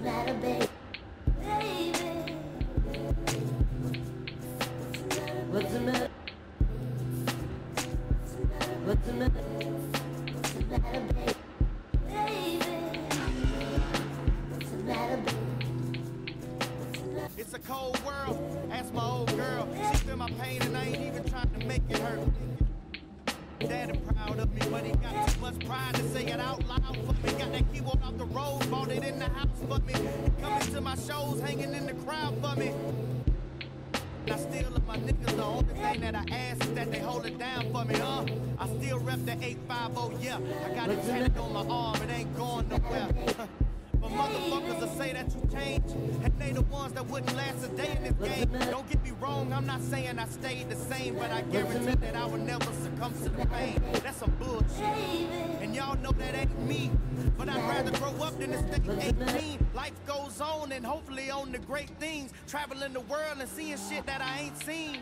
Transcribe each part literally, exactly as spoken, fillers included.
matter, baby? Baby, what's the matter? What's the matter? What's the matter, baby? Baby, what's the matter, baby? It's a cold world, ask my old girl. She feel my pain and I ain't even trying to make it hurt. Daddy proud of me, but he got too much pride to say it out loud for me. Got that keyboard off the road, bought it in the house for me. Coming to my shows, hanging in the crowd for me. And I still love my niggas, the only thing that I ask is that they hold it down for me, huh? I still rep the eight five oh, yeah. I got it tatted on my arm, it ain't going nowhere. But motherfuckers will say that you changed, and they the ones that wouldn't last a day in this game. Don't get me wrong, I'm not saying I stayed the same, but I guarantee that I will never succumb to the pain. That's some bullshit, and y'all know that ain't me. But I'd rather grow up than to stay eighteen. Life goes on, and hopefully on the great things. Traveling the world and seeing shit that I ain't seen.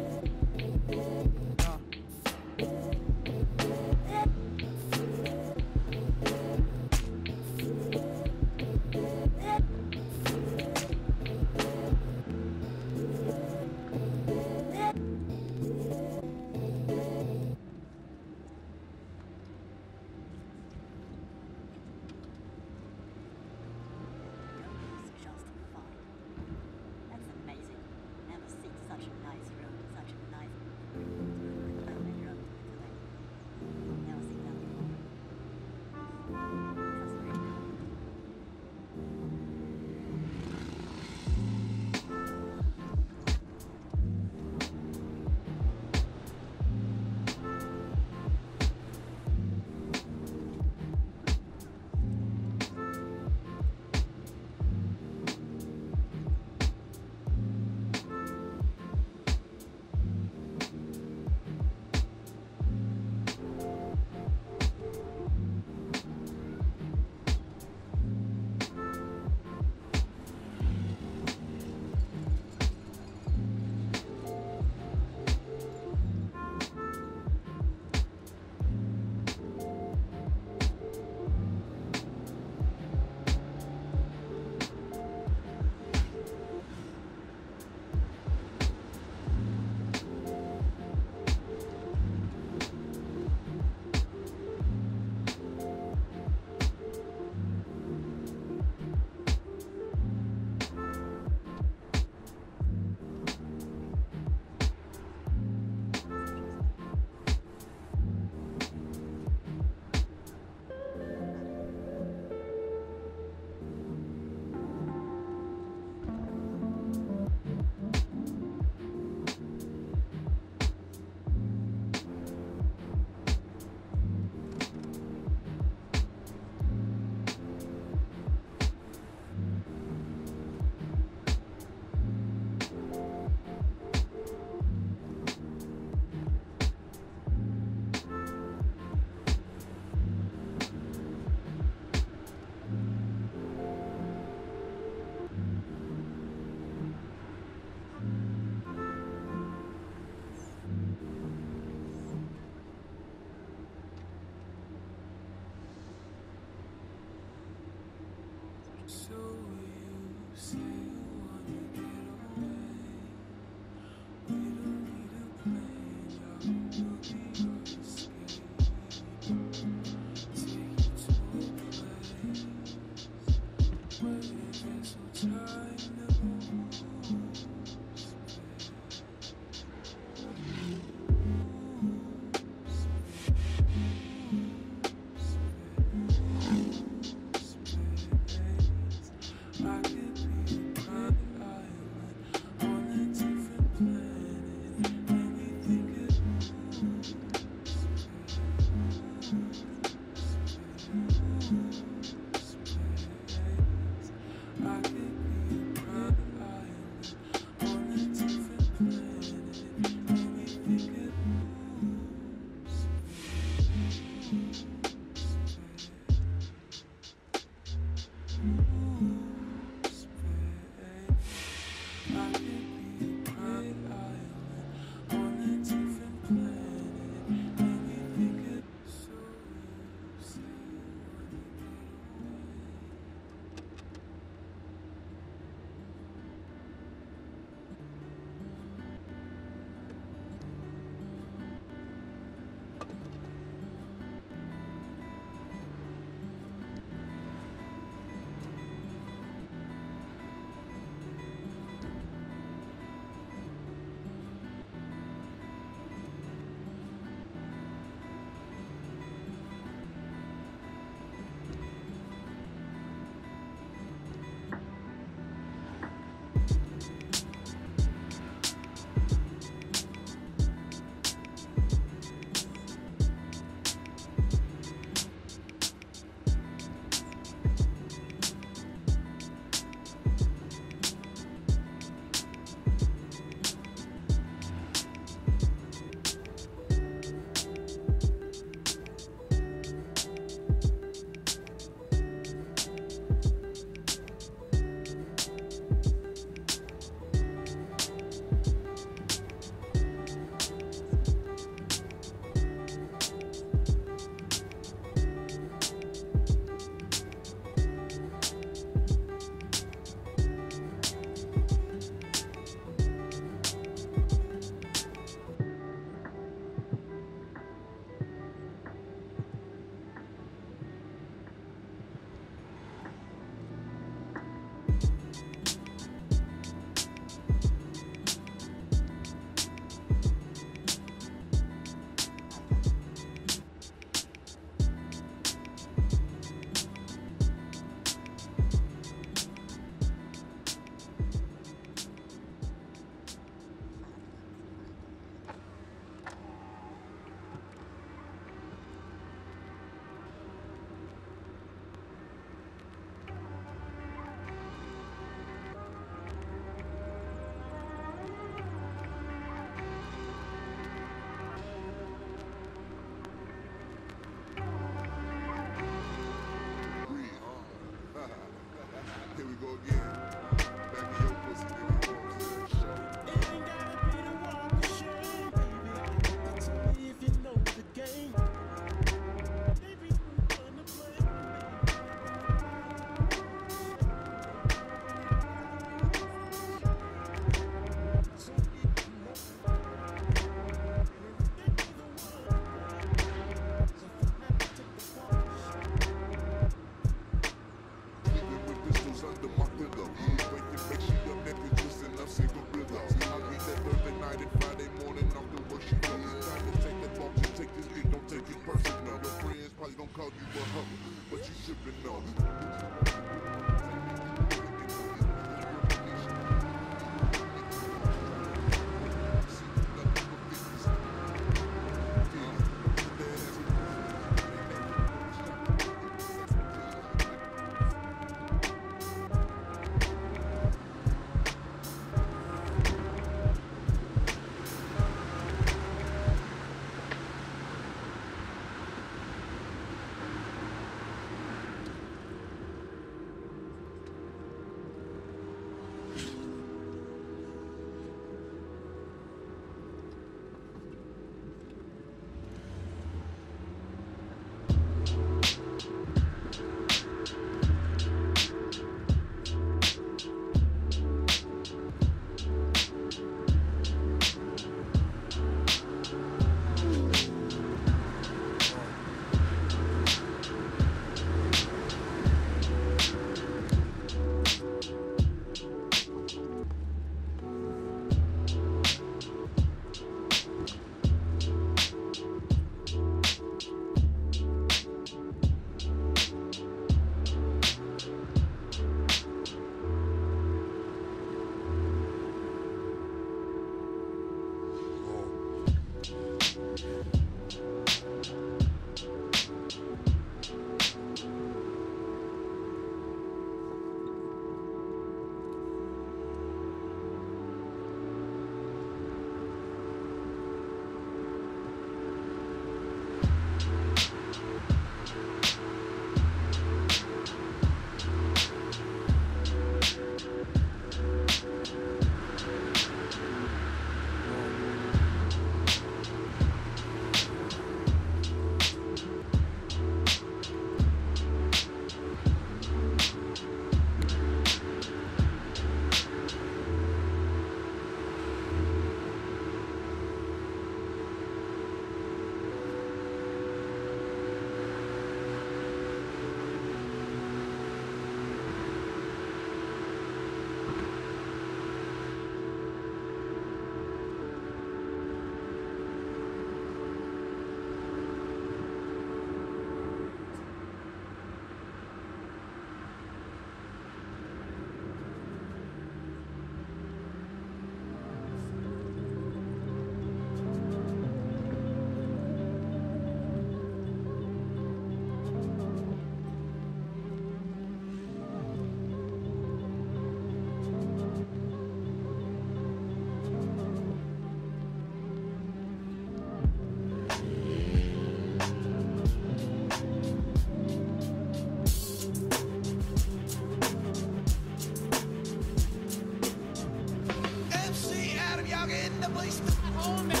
home.